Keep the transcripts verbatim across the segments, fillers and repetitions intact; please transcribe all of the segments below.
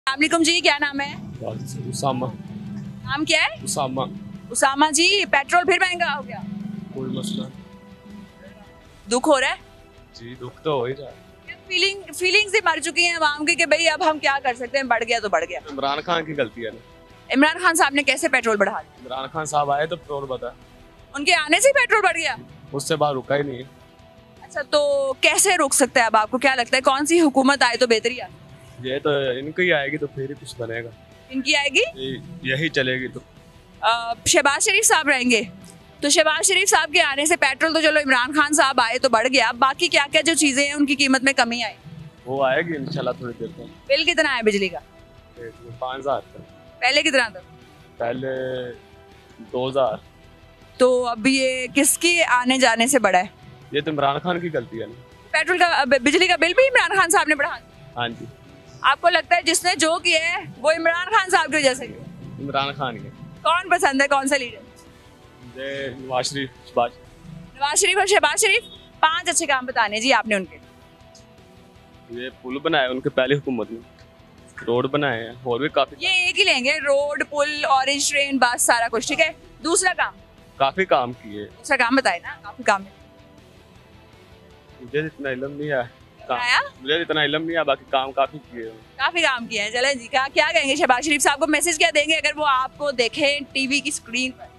अस्सलामुअलैकुम जी, क्या नाम है? उसामा। नाम क्या है? उसामा। उसामा जी, पेट्रोल फिर महंगा हो गया? कोई मसला दुख हो रहा है? जी, दुख तो हो ही रहा है। फीलिंग फीलिंग्स ही मर चुकी हैं अवाम की कि भाई अब हम क्या कर सकते हैं, बढ़ गया तो बढ़ गया। इमरान खान की गलती है ना। इमरान खान साहब ने कैसे पेट्रोल बढ़ा दिया? इमरान खान साहब आए तो पेट्रोल बढ़ा, उनके आने से ही पेट्रोल बढ़ गया? उससे बाहर रुका ही नहीं। अच्छा, तो कैसे रुक सकता है? अब आपको क्या लगता है कौन सी हुकूमत आए तो बेहतरी आए? ये तो इनकी ही आएगी तो फिर ही कुछ बनेगा। इनकी आएगी? ये- यही चलेगी तो। अ, शहबाज शरीफ साहब रहेंगे तो शहबाज शरीफ साहब के आने से पेट्रोल तो चलो, इमरान खान साहब आए तो बढ़ गया, बाकी क्या क्या जो चीजें हैं उनकी कीमत में कमी आई? वो आएगी इंशाल्लाह थोड़ी देर तक। बिल कितना है बिजली का? पाँच हजार तक। पहले कितना था? पहले दो हजार। तो अब ये किसकी आने जाने से बढ़ा है? ये तो इमरान खान की गलती है ना। पेट्रोल का अब बिजली का बिल भी इमरान खान साहब ने बढ़ा दिया? हाँ जी, आपको लगता है जिसने जो किया है वो इमरान खान साहब की वजह से किया? इमरान खान के। कौन पसंद है, कौन सा लीडर? ये नवाज शरीफ, शहबाज। नवाज शरीफ और शहबाज शरीफ। पांच अच्छे काम बताने जी आपने उनके। ये पुल बनाए उनके पहले हुकूमत में, रोड बनाए हैं और भी काफी ये एक ही लेंगे, रोड, पुल, ऑरेंज ट्रेन, बस, सारा कुछ। ठीक है, दूसरा काम? काफी काम किए। दूसरा काम बताए ना, काफी काम है। मुझे इतना इल्म नहीं है काम, आया? मुझे इतना इल्म नहीं है, बाकी काम काफी किए हैं। काफी काम किए हैं। चलें जी, क्या क्या कहेंगे शहबाज शरीफ साहब को, मैसेज क्या देंगे अगर वो आपको देखें टीवी की स्क्रीन पर?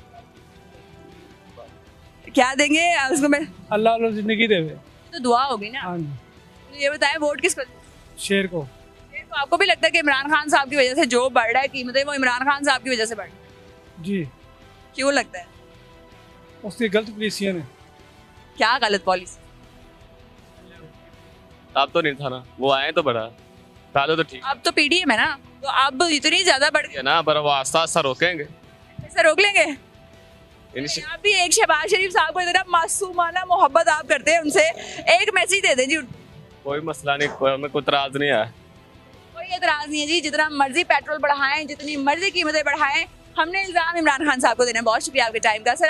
क्या देंगे उसको? मैं अल्लाह अल्लाह जिंदगी देवे। तो दुआ होगी ना। हाँ जी, तो ये बताएं वोट किसको? शेर को। तो आपको भी लगता है कि इमरान खान साहब की वजह से जो बढ़ रहा है कीमतें, वो इमरान खान साहब की वजह से बढ़ रहा है? जी, क्यों लगता है? उसकी गलत पॉलिसियां है। क्या गलत पॉलिसी? अब तो नहीं था ना, वो आए तो बढ़ा, पहले तो ठीक अब तो पीडीएम है ना, तो अब इतनी ज्यादा बढ़ गई, है ना, पर वो आस्ता आस्ता रोकेंगे। ऐसे रोक लेंगे? इनिशि- आप भी एक शहबाज शरीफ साहब को इतना मासूमाना मोहब्बत आप करते हैं उनसे, एक मैसेज दे दें जी उनको। कोई मसला नहीं, कोई हमें कोई इतराज नहीं है। कोई एतराज नहीं है जी, जितना मर्जी पेट्रोल बढ़ाएं, जितनी मर्जी कीमतें बढ़ाएं, हमने इल्जाम इमरान खान साहब को देना है। बहुत शुक्रिया आपके टाइम का सर।